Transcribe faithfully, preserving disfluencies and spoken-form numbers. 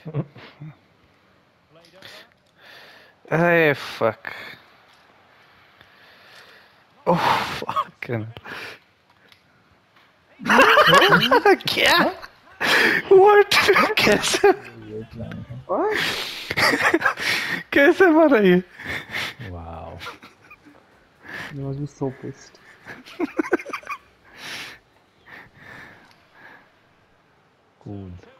Hey, fuck. Oh, fucking. क्या? What? कैसे? What? कैसे मरा ये? Wow. You must be so pissed. Good.